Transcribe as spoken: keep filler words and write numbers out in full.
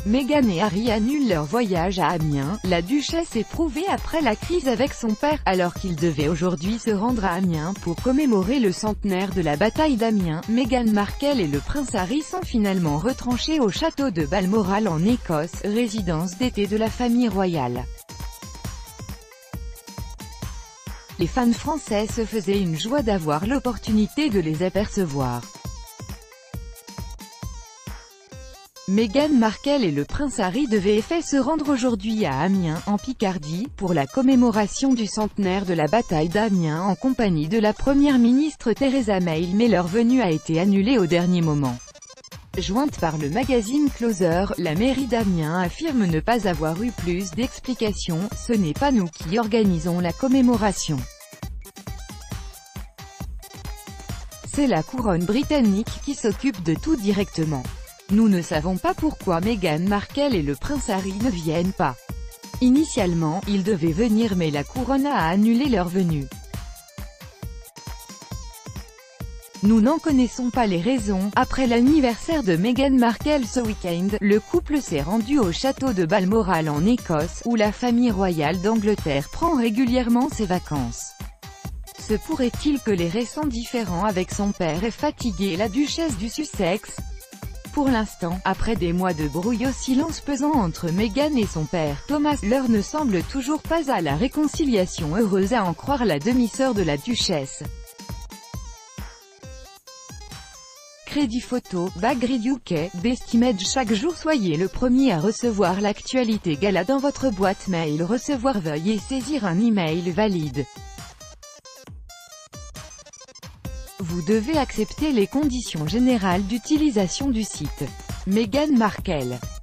Meghan et Harry annulent leur voyage à Amiens. La duchesse éprouvée après la crise avec son père, alors qu'il devait aujourd'hui se rendre à Amiens pour commémorer le centenaire de la bataille d'Amiens. Meghan Markle et le prince Harry sont finalement retranchés au château de Balmoral en Écosse, résidence d'été de la famille royale. Les fans français se faisaient une joie d'avoir l'opportunité de les apercevoir. Meghan Markle et le prince Harry devaient effet se rendre aujourd'hui à Amiens, en Picardie, pour la commémoration du centenaire de la bataille d'Amiens en compagnie de la première ministre Theresa May, mais leur venue a été annulée au dernier moment. Jointe par le magazine Closer, la mairie d'Amiens affirme ne pas avoir eu plus d'explications. « Ce n'est pas nous qui organisons la commémoration. C'est la couronne britannique qui s'occupe de tout directement. Nous ne savons pas pourquoi Meghan Markle et le prince Harry ne viennent pas. Initialement, ils devaient venir mais la couronne a annulé leur venue. Nous n'en connaissons pas les raisons. » Après l'anniversaire de Meghan Markle ce week-end, le couple s'est rendu au château de Balmoral en Écosse, où la famille royale d'Angleterre prend régulièrement ses vacances. Se pourrait-il que les récents différends avec son père aient fatigué la duchesse du Sussex? Pour l'instant, après des mois de brouille au silence pesant entre Meghan et son père, Thomas, l'heure ne semble toujours pas à la réconciliation heureuse à en croire la demi-sœur de la duchesse. Crédit photo, Bagrid U K, Best Image. Chaque jour soyez le premier à recevoir l'actualité gala dans votre boîte mail. Recevoir, veuillez saisir un email valide. Vous devez accepter les conditions générales d'utilisation du site. Meghan Markle.